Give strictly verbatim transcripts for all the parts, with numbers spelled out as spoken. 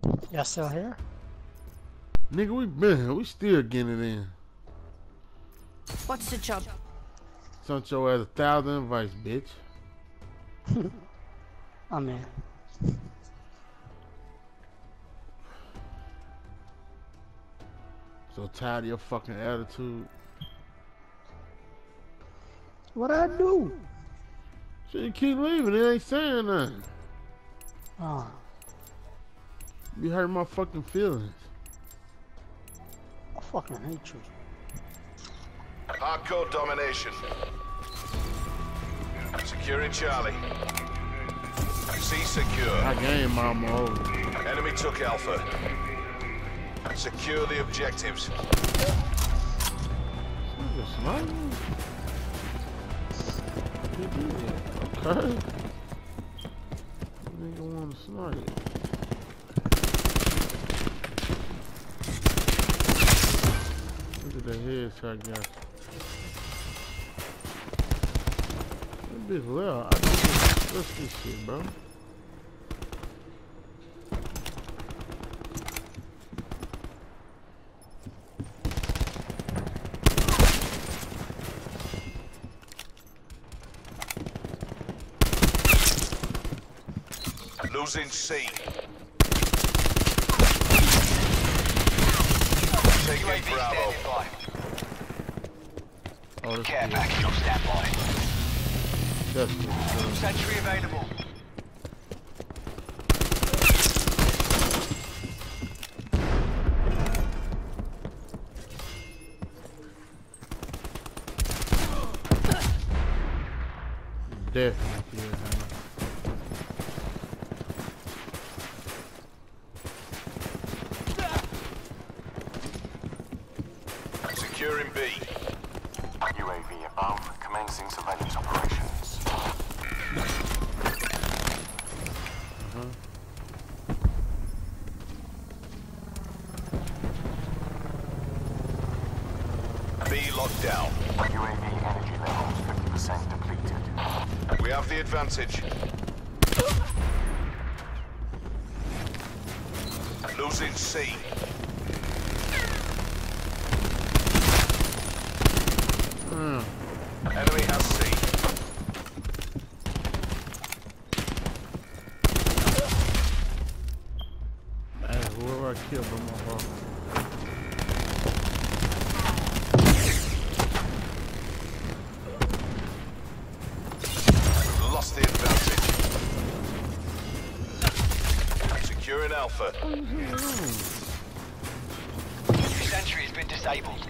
Y'all still here? Nigga, we been here. We still getting it in. What's the job? Sent your ass a thousand invites, bitch. I'm in. So tired of your fucking attitude. What I do? So you keep leaving, it ain't saying nothing. Oh, You hurt my fucking feelings. I fucking hate you. Hardcore domination. Securing Charlie. C secure. I game mama over. Enemy took Alpha. Secure the objectives. Nigga sniping? Okay. Nigga wanna snipe. Look at the headshot guy. That bitch left. I just trust this shit, bro. Losing C. Taking Bravo. Oh, that's Care good. package on standby. That's good. Sentry available. Definitely, yeah, man. Securing B. U A V above, commencing surveillance operations. Uh-huh. B locked down. U A V energy levels fifty percent depleted. We have the advantage. Losing C. Mm. Enemy has C. Hey, whoever I killed, I'm my fault. We've lost the advantage. Securing Alpha. Sentry has been disabled.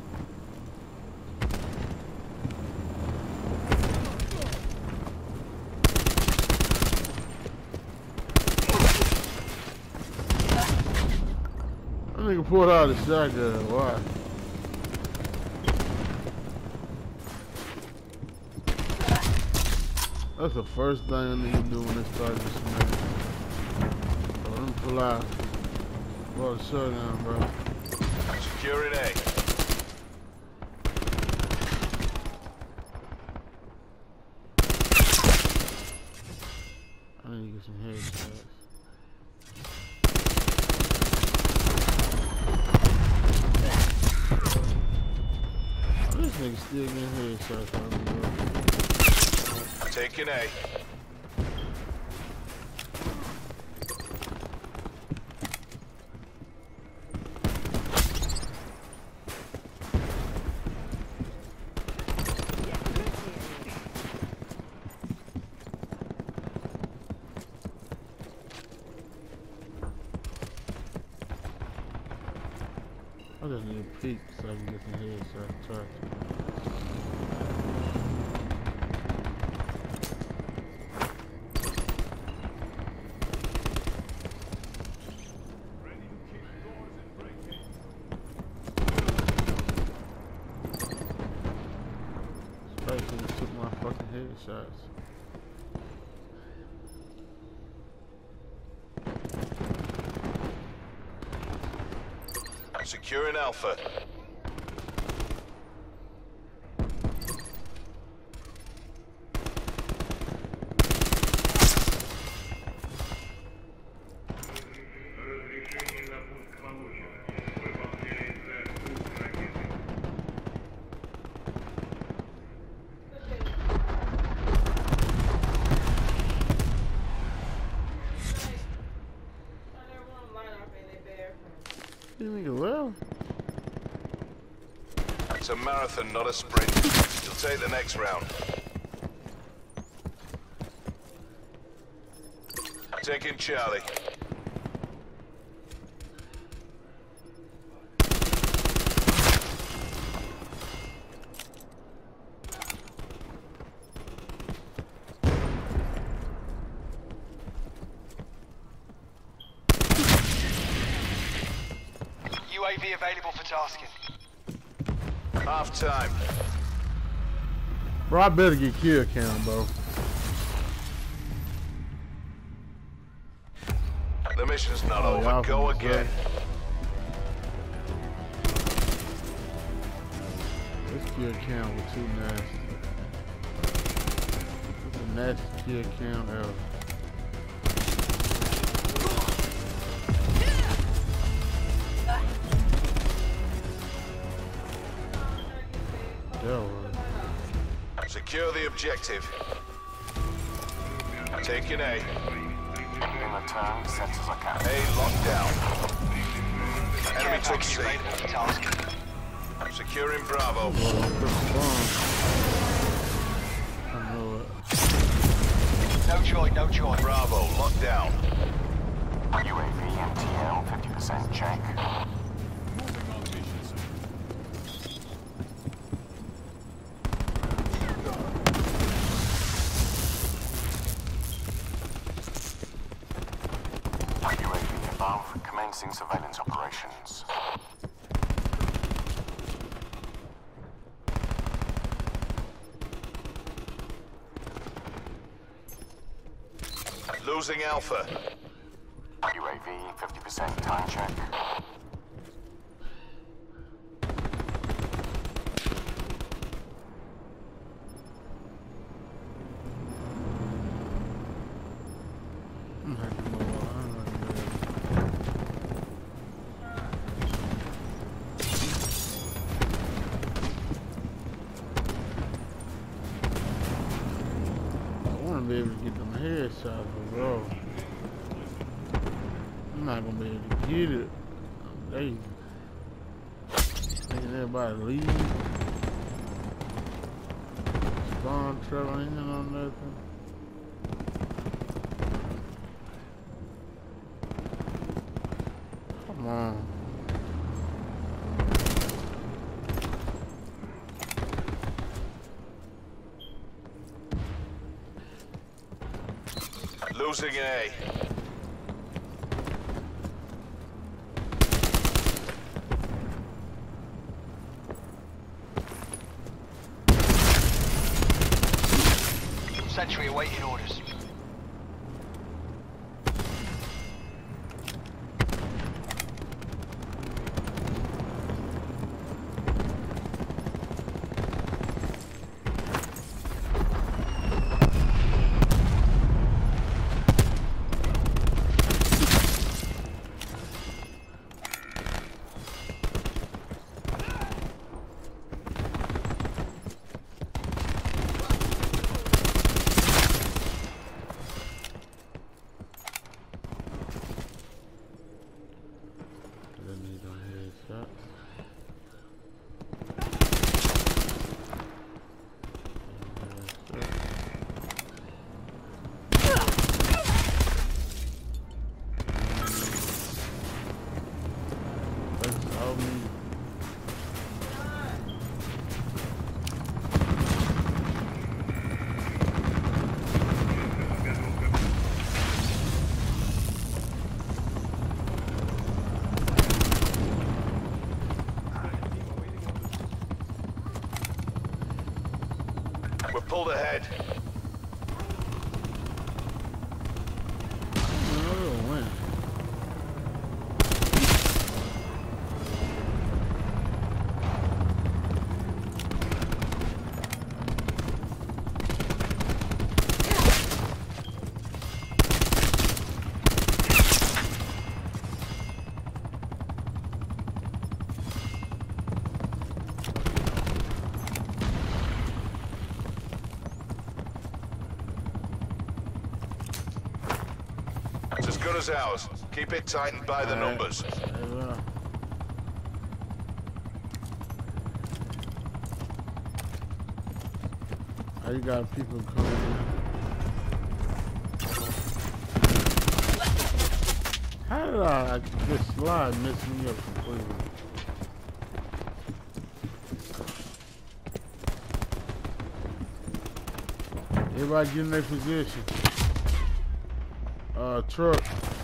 That nigga pulled out a shotgun. Why? That's the first thing a nigga do when they start to smash. So let me pull out. Pull the shotgun, bro. Securing A. I need to get some headshots. Oh, this nigga still getting headshots on me, bro. Taking A. I just need a peek so I can get some headshots. Try to. Spacey just took my fucking headshots. Securing Alpha. nigga left. It's a marathon, not a sprint. You'll take the next round. Taking Charlie. U A V available for tasking. Half time. Bro, I better get kill cam, bro. The mission's not Oh, over. y'all Go from again. This kill cam was too nasty. It's a nasty kill cam ever. That was. Secure the objective. Taking A. In return, sensors are captured. A locked down. Enemy Care took package C. available for tasking. Securing Bravo. I know it. No joy, no joy. Bravo, locked down. U A V M T L fifty percent check. U A V above, commencing surveillance operations. Losing Alpha. U A V fifty percent time check. I'm hacking more. I'm hacking more. I want to be able to get them headshots, but bro, I'm not gonna be able to get it. I'm lazy. Making everybody leave. Spawn traveling in on nothing. Come on. Losing A. Sentry awaiting orders. Didn't need no headshots. That's all me. We're pulled ahead. No, we'll win. It's as good as ours. Keep it tight and by the Alright. numbers. Hey, well. How you got people coming in? How did I just slide messing me up completely? Everybody get in their position. Uh, truck.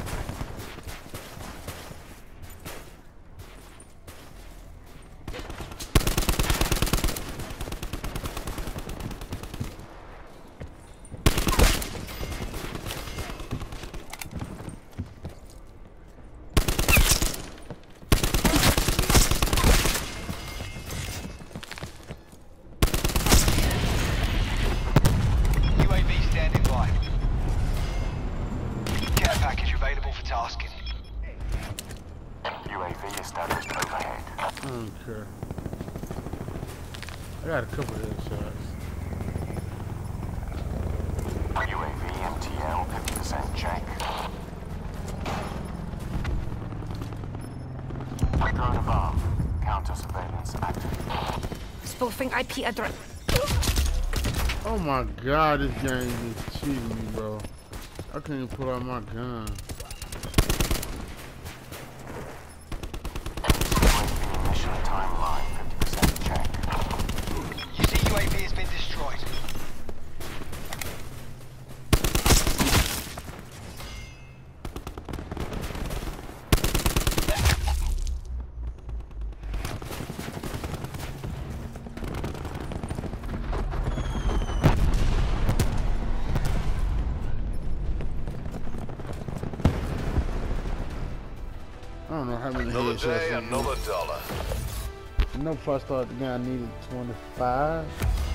U A V standing by. Care package available for tasking. U A V established overhead. I don't care. I got a couple of headshots. U A V M T L fifty percent check. Drone above. Counter surveillance active. Spoofing I P address. Oh my god, this game is cheating me, bro. I can't even pull out my gun. U A V mission timeline fifty percent check. You see U A V has been destroyed. I don't know how many Another headshots day, I need. another dollar. I know before I started the game I needed twenty-five.